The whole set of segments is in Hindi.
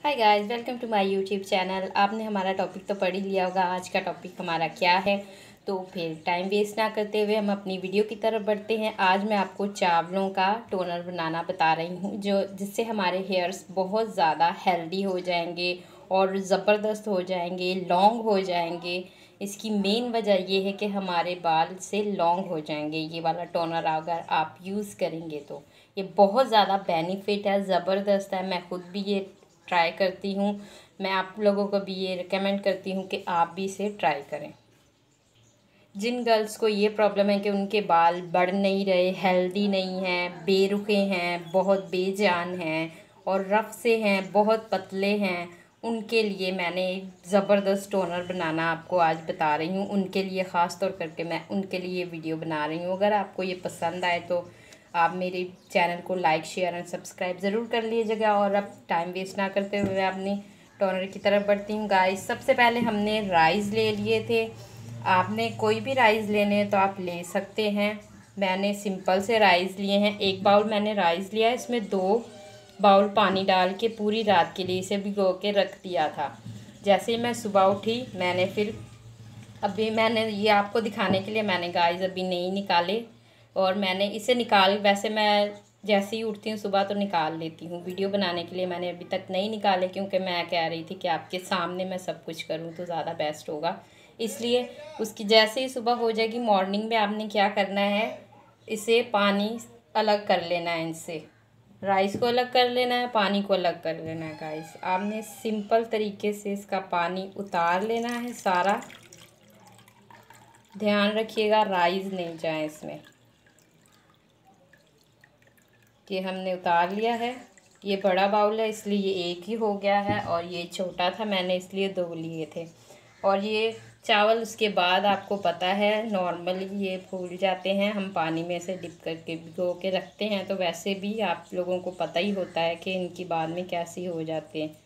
Hi guys, welcome to my YouTube channel. आपने हमारा टॉपिक तो पढ़ ही लिया होगा। आज का टॉपिक हमारा क्या है, तो फिर टाइम वेस्ट ना करते हुए हम अपनी वीडियो की तरफ बढ़ते हैं। आज मैं आपको चावलों का टोनर बनाना बता रही हूँ, जिससे हमारे हेयर्स बहुत ज़्यादा हेल्दी हो जाएंगे और ज़बरदस्त हो जाएंगे, लॉन्ग हो जाएंगे। इसकी मेन वजह ये है कि हमारे बाल से लॉन्ग हो जाएंगे। ये वाला टोनर अगर आप यूज़ करेंगे तो ये बहुत ज़्यादा बेनिफिट है, ज़बरदस्त है। मैं खुद भी ये ट्राई करती हूँ। मैं आप लोगों को भी ये रिकमेंड करती हूँ कि आप भी इसे ट्राई करें। जिन गर्ल्स को ये प्रॉब्लम है कि उनके बाल बढ़ नहीं रहे, हेल्दी नहीं हैं, बेरुखे हैं, बहुत बेजान हैं और रफ से हैं, बहुत पतले हैं, उनके लिए मैंने एक ज़बरदस्त टोनर बनाना आपको आज बता रही हूँ। उनके लिए ख़ास तौर करके मैं उनके लिए वीडियो बना रही हूँ। अगर आपको ये पसंद आए तो आप मेरे चैनल को लाइक, शेयर एंड सब्सक्राइब ज़रूर कर लीजिएगा। और अब टाइम वेस्ट ना करते हुए अपनी टोनर की तरफ बढ़ती हूँ। गाइस, सबसे पहले हमने राइस ले लिए थे। आपने कोई भी राइस लेने हैं तो आप ले सकते हैं। मैंने सिंपल से राइस लिए हैं। 1 बाउल मैंने राइस लिया है। इसमें 2 बाउल पानी डाल के पूरी रात के लिए इसे भिगो के रख दिया था। जैसे ही मैं सुबह उठी मैंने फिर अभी मैंने ये आपको दिखाने के लिए मैंने गाइस अभी नहीं निकाले। और मैंने इसे वैसे मैं जैसे ही उठती हूँ सुबह तो निकाल लेती हूँ। वीडियो बनाने के लिए मैंने अभी तक नहीं निकाले, क्योंकि मैं कह रही थी कि आपके सामने मैं सब कुछ करूँ तो ज़्यादा बेस्ट होगा। इसलिए उसकी जैसे ही सुबह हो जाएगी, मॉर्निंग में आपने क्या करना है, इसे पानी अलग कर लेना है। इनसे राइस को अलग कर लेना है, पानी को अलग कर लेना है। गाइस, आपने सिंपल तरीके से इसका पानी उतार लेना है सारा। ध्यान रखिएगा राइस नहीं जाए इसमें। ये हमने उतार लिया है। ये बड़ा बाउल है इसलिए ये एक ही हो गया है, और ये छोटा था मैंने इसलिए 2 लिए थे। और ये चावल उसके बाद आपको पता है नॉर्मली ये फूल जाते हैं, हम पानी में से डिप करके भिगो के रखते हैं, तो वैसे भी आप लोगों को पता ही होता है कि इनकी बाद में कैसी हो जाते हैं।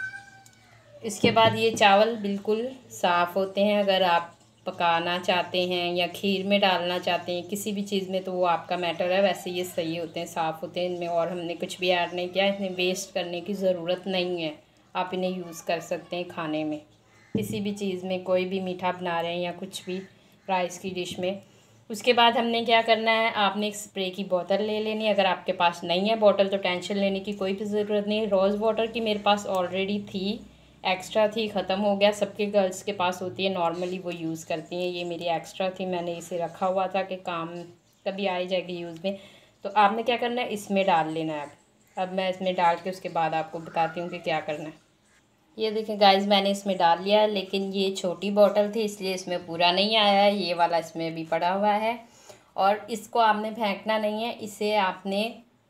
इसके बाद ये चावल बिल्कुल साफ़ होते हैं। अगर आप पकाना चाहते हैं या खीर में डालना चाहते हैं, किसी भी चीज़ में, तो वो आपका मैटर है। वैसे ये सही होते हैं, साफ़ होते हैं। इनमें और हमने कुछ भी ऐड नहीं किया, इन्हें वेस्ट करने की ज़रूरत नहीं है। आप इन्हें यूज़ कर सकते हैं खाने में, किसी भी चीज़ में, कोई भी मीठा बना रहे हैं या कुछ भी राइस की डिश में। उसके बाद हमने क्या करना है, आपने एक स्प्रे की बोतल ले लेनी है। अगर आपके पास नहीं है बोतल तो टेंशन लेने की कोई भी ज़रूरत नहीं है। रोज़ वाटर की मेरे पास ऑलरेडी थी, एक्स्ट्रा थी, ख़त्म हो गया। सबके गर्ल्स के पास होती है, नॉर्मली वो यूज़ करती हैं। ये मेरी एक्स्ट्रा थी, मैंने इसे रखा हुआ था कि काम कभी आ जाएगी यूज़ में। तो आपने क्या करना है, इसमें डाल लेना है। अब मैं इसमें डाल के उसके बाद आपको बताती हूँ कि क्या करना है। ये देखें गाइस, मैंने इसमें डाल लिया है, लेकिन ये छोटी बॉटल थी इसलिए इसमें पूरा नहीं आया है। ये वाला इसमें भी पड़ा हुआ है। और इसको आपने फेंकना नहीं है, इसे आपने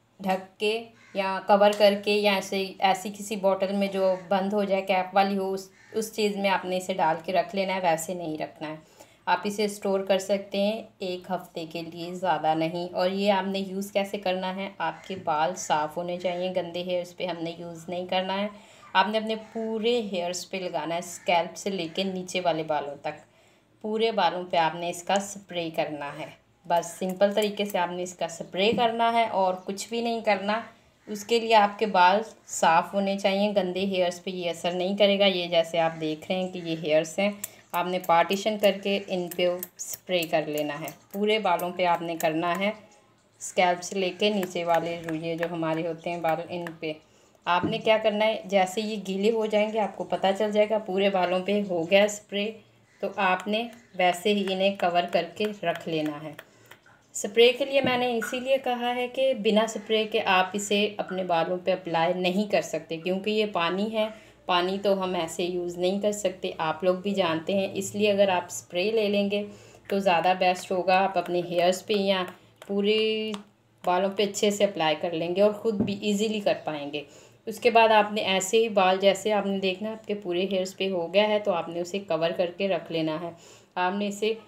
ढक के या कवर करके या ऐसी किसी बॉटल में जो बंद हो जाए, कैप वाली हो, उस चीज़ में आपने इसे डाल के रख लेना है। वैसे नहीं रखना है। आप इसे स्टोर कर सकते हैं 1 हफ़्ते के लिए, ज़्यादा नहीं। और ये आपने यूज़ कैसे करना है, आपके बाल साफ़ होने चाहिए, गंदे हेयर्स पे हमने यूज़ नहीं करना है। आपने अपने पूरे हेयर्स पे लगाना है, स्कैल्प से लेके नीचे वाले बालों तक। पूरे बालों पे आपने इसका स्प्रे करना है। बस सिंपल तरीके से आपने इसका स्प्रे करना है और कुछ भी नहीं करना। उसके लिए आपके बाल साफ़ होने चाहिए, गंदे हेयर्स पे ये असर नहीं करेगा। ये जैसे आप देख रहे हैं कि ये हेयर्स हैं, आपने पार्टीशन करके इन पे स्प्रे कर लेना है। पूरे बालों पे आपने करना है, स्कैल्प से लेके नीचे वाले ये जो हमारे होते हैं बाल, इन पे आपने क्या करना है, जैसे ये गीले हो जाएंगे आपको पता चल जाएगा पूरे बालों पे हो गया स्प्रे, तो आपने वैसे ही इन्हें कवर करके रख लेना है। स्प्रे के लिए मैंने इसीलिए कहा है कि बिना स्प्रे के आप इसे अपने बालों पे अप्लाई नहीं कर सकते, क्योंकि ये पानी है। पानी तो हम ऐसे यूज़ नहीं कर सकते, आप लोग भी जानते हैं। इसलिए अगर आप स्प्रे ले लेंगे तो ज़्यादा बेस्ट होगा। आप अपने हेयर्स पे या पूरे बालों पे अच्छे से अप्लाई कर लेंगे और ख़ुद भी इजीली कर पाएंगे। उसके बाद आपने ऐसे ही बाल, जैसे आपने देखना आपके पूरे हेयर्स पे हो गया है, तो आपने उसे कवर करके रख लेना है। आपने इसे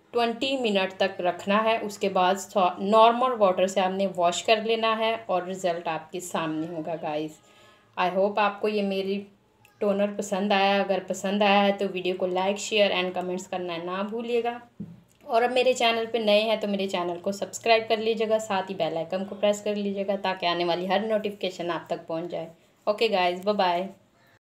20 मिनट तक रखना है। उसके बाद नॉर्मल वाटर से आपने वॉश कर लेना है और रिज़ल्ट आपके सामने होगा। गाइस, आई होप आपको ये मेरी टोनर पसंद आया। अगर पसंद आया है तो वीडियो को लाइक, शेयर एंड कमेंट्स करना ना भूलिएगा। और अब मेरे चैनल पे नए हैं तो मेरे चैनल को सब्सक्राइब कर लीजिएगा, साथ ही बेल आइकन को प्रेस कर लीजिएगा ताकि आने वाली हर नोटिफिकेशन आप तक पहुंच जाए। Okay guys, bye bye.